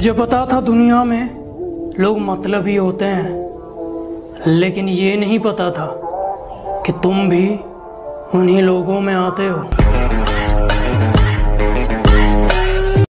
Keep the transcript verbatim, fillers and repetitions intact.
मुझे पता था दुनिया में लोग मतलबी होते हैं, लेकिन ये नहीं पता था कि तुम भी उन्हीं लोगों में आते हो।